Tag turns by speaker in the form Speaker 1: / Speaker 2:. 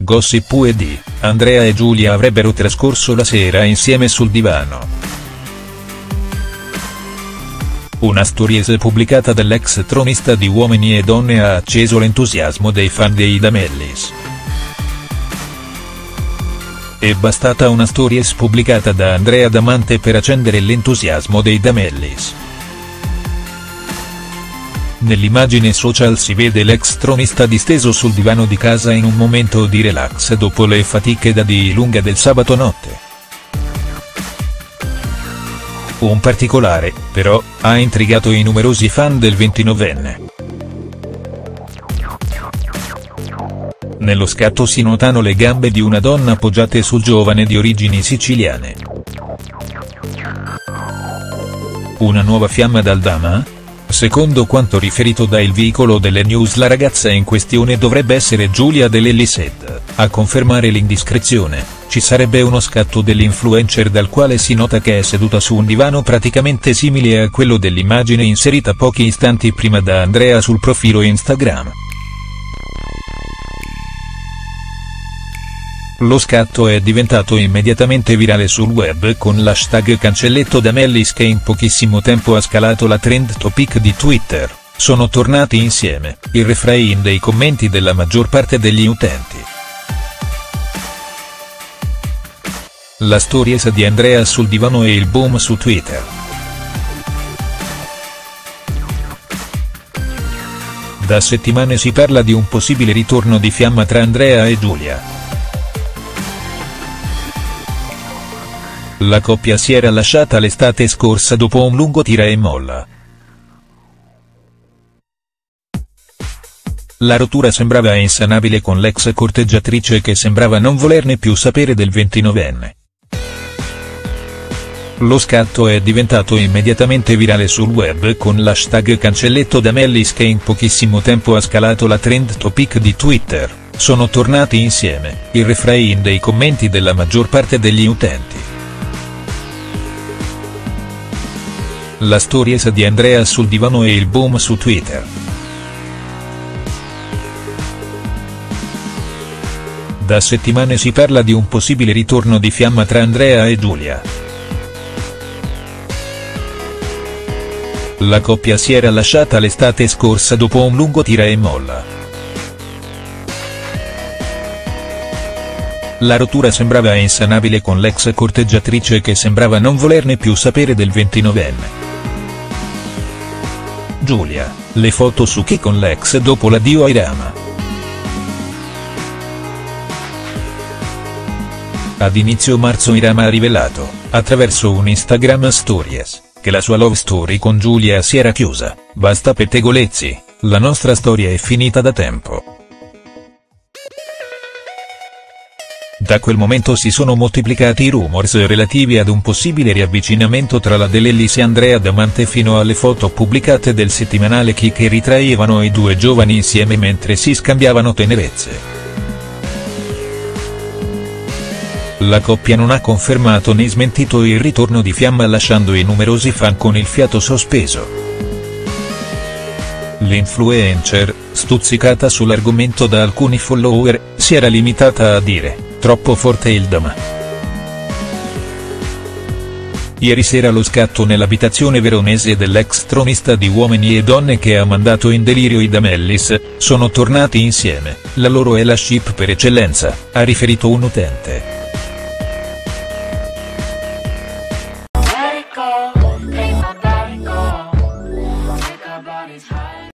Speaker 1: Gossip UED, Andrea e Giulia avrebbero trascorso la sera insieme sul divano. Una stories pubblicata dall'ex tronista di Uomini e Donne ha acceso l'entusiasmo dei fan dei D'Amellis. È bastata una stories pubblicata da Andrea Damante per accendere l'entusiasmo dei D'Amellis. Nell'immagine social si vede l'ex tronista disteso sul divano di casa in un momento di relax dopo le fatiche da di lunga del sabato notte. Un particolare, però, ha intrigato i numerosi fan del 29enne. Nello scatto si notano le gambe di una donna appoggiate sul giovane di origini siciliane. Una nuova fiamma dal Dama? Secondo quanto riferito da Il Vicolo delle News, la ragazza in questione dovrebbe essere Giulia dell'Ellised. A confermare l'indiscrezione, ci sarebbe uno scatto dell'influencer dal quale si nota che è seduta su un divano praticamente simile a quello dell'immagine inserita pochi istanti prima da Andrea sul profilo Instagram. Lo scatto è diventato immediatamente virale sul web con l'hashtag Cancelletto D'Amellis, che in pochissimo tempo ha scalato la trend topic di Twitter. Sono tornati insieme, il refrain dei commenti della maggior parte degli utenti. La stories di Andrea sul divano e il boom su Twitter. Da settimane si parla di un possibile ritorno di fiamma tra Andrea e Giulia. La coppia si era lasciata l'estate scorsa dopo un lungo tira e molla. La rottura sembrava insanabile con l'ex corteggiatrice che sembrava non volerne più sapere del 29enne. Lo scatto è diventato immediatamente virale sul web con l'hashtag Cancelletto D'Amellis, che in pochissimo tempo ha scalato la trend topic di Twitter. Sono tornati insieme, il refrain dei commenti della maggior parte degli utenti. La stories di Andrea sul divano e il boom su Twitter. Da settimane si parla di un possibile ritorno di fiamma tra Andrea e Giulia. La coppia si era lasciata l'estate scorsa dopo un lungo tira e molla. La rottura sembrava insanabile con l'ex corteggiatrice che sembrava non volerne più sapere del 29enne. Giulia, le foto su chi con l'ex dopo l'addio ai Rama. Ad inizio marzo Irama ha rivelato, attraverso un Instagram Stories, che la sua love story con Giulia si era chiusa. Basta pettegolezzi, la nostra storia è finita da tempo. Da quel momento si sono moltiplicati i rumors relativi ad un possibile riavvicinamento tra la D'Amellis e Andrea Damante, fino alle foto pubblicate del settimanale Chi che ritraevano i due giovani insieme mentre si scambiavano tenerezze. La coppia non ha confermato né smentito il ritorno di fiamma, lasciando i numerosi fan con il fiato sospeso. L'influencer, stuzzicata sull'argomento da alcuni follower, si era limitata a dire: troppo forte il Dama. Ieri sera lo scatto nell'abitazione veronese dell'ex tronista di Uomini e Donne, che ha mandato in delirio i D'Amellis. Sono tornati insieme, la loro è la ship per eccellenza, ha riferito un utente.